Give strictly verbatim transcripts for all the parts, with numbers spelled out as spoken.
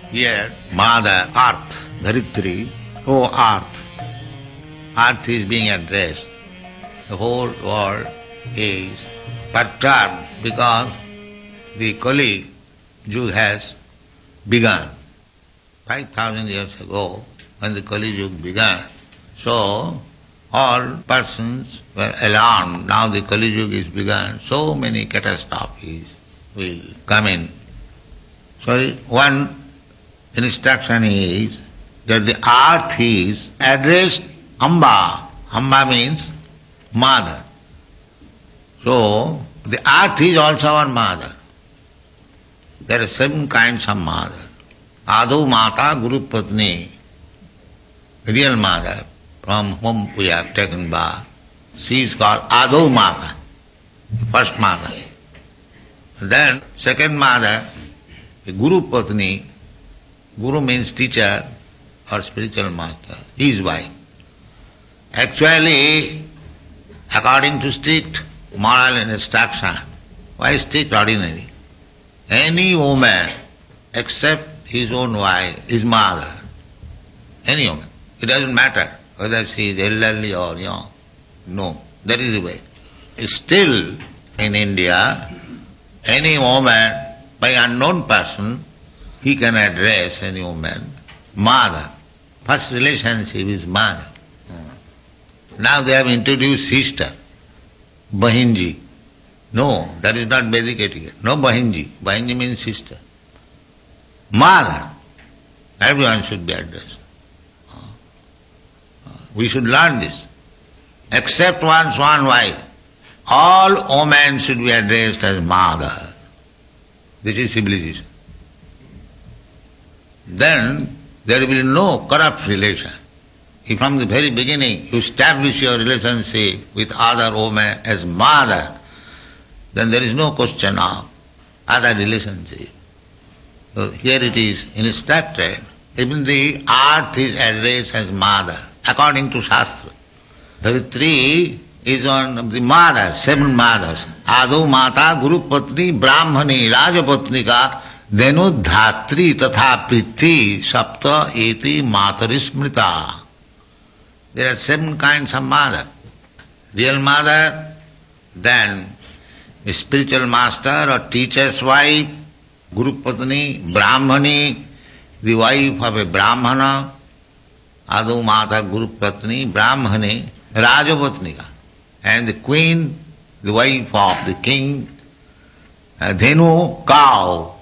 Here, Mother, Earth, Dharitri, oh Earth, Earth is being addressed. The whole world is perturbed because the Kali Yuga has begun. Five thousand years ago, when the Kali Yuga began, so all persons were alarmed. Now the Kali Yuga is begun, so many catastrophes will come in. So one instruction is that the earth is addressed Amba. Amba means mother. So the earth is also our mother. There are seven kinds of mother. Adu Mata Guru Patni, real mother, from whom we have taken birth. She is called Adu Mata, first mother. Then second mother, Guru Patni. Guru means teacher or spiritual master, his wife. Actually, according to strict moral instruction, why strict ordinary? Any woman except his own wife, his mother, any woman, it doesn't matter whether she is elderly or young. No, that is the way. Still, in India, any woman, by unknown person, he can address any woman, mother. First relationship is mother. Now they have introduced sister, Bahinji. No, that is not Vedic etiquette. No Bahinji. Bahinji means sister. Mother. Everyone should be addressed. We should learn this. Except one's one wife, all women should be addressed as mother. This is civilization. Then there will be no corrupt relation. If from the very beginning you establish your relationship with other women as mother, then there is no question of other relationship. So here it is instructed, even the earth is addressed as mother, according to Shastra. Dharitri is one of the mothers, seven mothers. Adu Mata, Guru Patni, Brahmani, Rajapatnika, Dhenu Dhatri Tatha Priti Sapta Eti Matarismrita. There are seven kinds of mother. Real mother, then a spiritual master or teacher's wife, Guru Patni, Brahmani, the wife of a Brahmana, Adu Mata, Guru Patni, Brahmani, Rajapatnika, and the queen, the wife of the king, Dhenu, cow,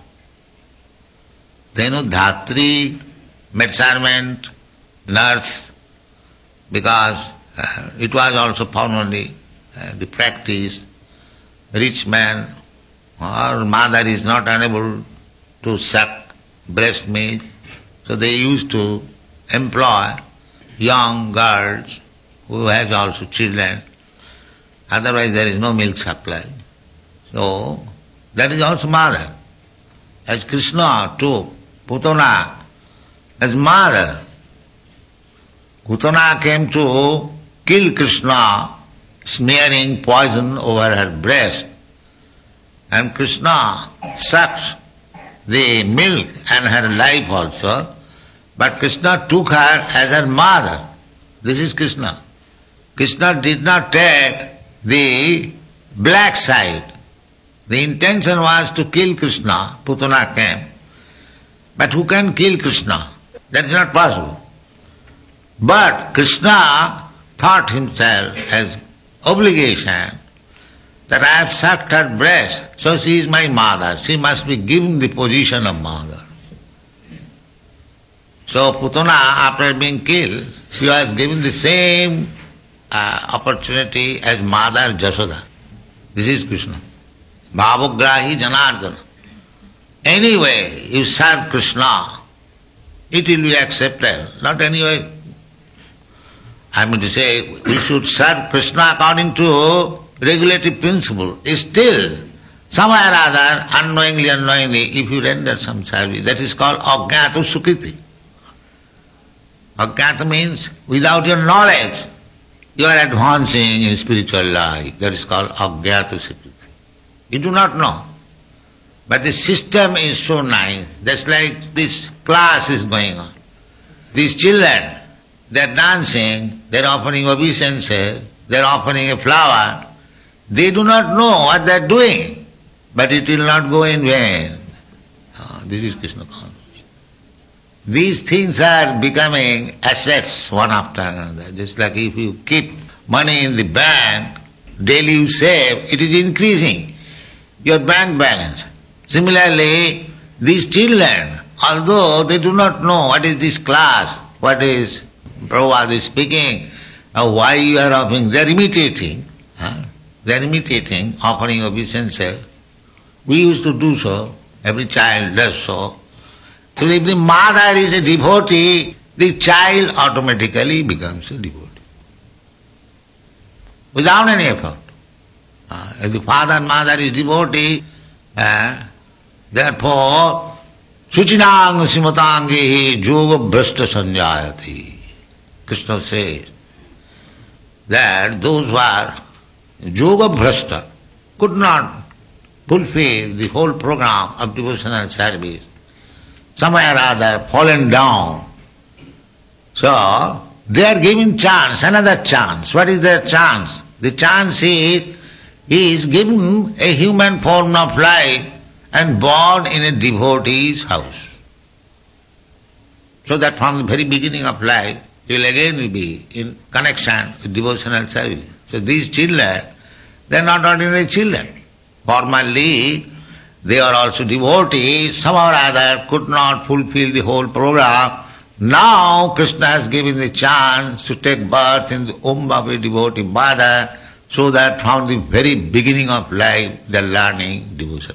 Dhenu Dhatri, maid servant, nurse, because uh, it was also formerly uh, the practice, rich man or mother is not unable to suck breast milk, so they used to employ young girls who has also children, otherwise there is no milk supply. So that is also mother. As Krishna took Putana as mother. Putana came to kill Krishna, smearing poison over her breast. And Krishna sucked the milk and her life also, but Krishna took her as her mother. This is Krishna. Krishna did not take the black side. The intention was to kill Krishna. Putana came. But who can kill Krishna? That is not possible. But Krishna thought himself as obligation that I have sucked her breast, so she is my mother. She must be given the position of mother. So Putana, after being killed, she was given the same uh, opportunity as mother Jashoda. This is Krishna. Bhavagrahi Janardana. Anyway, you serve Krishna, it will be accepted. Not anyway. I mean to say, we should serve Krishna according to regulative principle. Still, somewhere or other, unknowingly, unknowingly, if you render some service, that is called Ajnata Sukriti. Ajnata means without your knowledge, you are advancing in spiritual life. That is called Ajnata Sukriti. You do not know. But the system is so nice. That's like this class is going on. These children, they're dancing, they're offering obeisances, they're offering a flower. They do not know what they're doing, but it will not go in vain. Oh, this is Krishna consciousness. These things are becoming assets one after another. Just like if you keep money in the bank, daily you save, it is increasing your bank balance. Similarly, these children, although they do not know what is this class, what is Prabhupada is speaking, uh, why you are offering, they are imitating. Huh? They are imitating, offering obeisances. We used to do so, every child does so. So if the mother is a devotee, the child automatically becomes a devotee. Without any effort. Uh, if the father and mother is devotee, uh, therefore, Suchinang Simatangehi Yoga Brashta Sanjayati. Krishna says that those who are Yoga Brashta could not fulfill the whole program of devotional service, somewhere or other fallen down. So, they are given chance, another chance. What is their chance? The chance is, he is given a human form of life and born in a devotee's house. So that from the very beginning of life, he will again be in connection with devotional service. So these children, they are not ordinary children. Formerly, they are also devotees, somehow or other could not fulfill the whole program. Now Krishna has given the chance to take birth in the womb of a devotee mother, so that from the very beginning of life they are learning devotion.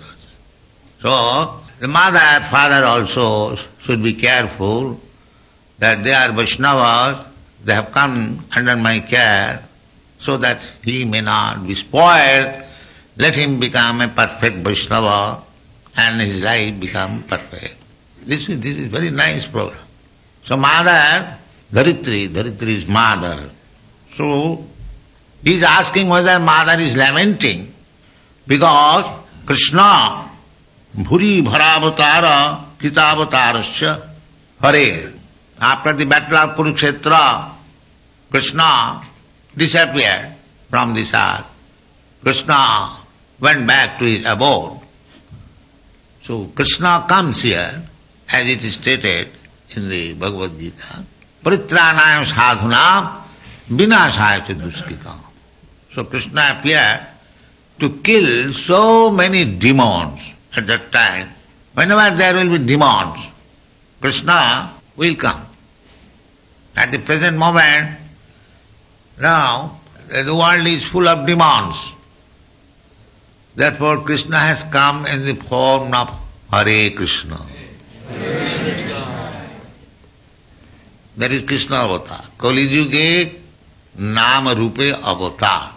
So the mother and father also should be careful that they are Vaishnavas, they have come under my care, so that he may not be spoiled. Let him become a perfect Vaishnava and his life become perfect. This is, this is very nice program. So mother, Dharitri, Dharitri is mother. So he is asking whether mother is lamenting, because Krishna, Bhuri Bharavatara Kitavatarasya Hare. After the battle of Kurukshetra, Krishna disappeared from this earth. Krishna went back to his abode. So Krishna comes here, as it is stated in the Bhagavad Gita, Paritranayam sadhunam vinashaya ca duskritam. So Krishna appeared to kill so many demons at that time. Whenever there will be demons, Krishna will come. At the present moment, now, the world is full of demons. Therefore Krishna has come in the form of Hare Krishna. Hare Krishna. That is Krishna avatar. Kali Yuge Nama Rupe avatar.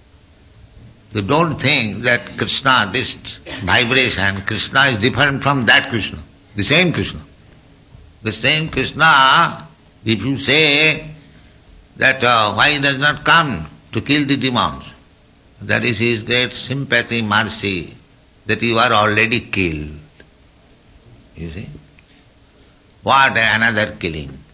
You don't think that Krishna, this vibration, Krishna is different from that Krishna. The same Krishna. The same Krishna, if you say that uh, why he does not come to kill the demons, that is his great sympathy, mercy, that you are already killed. You see? What another killing?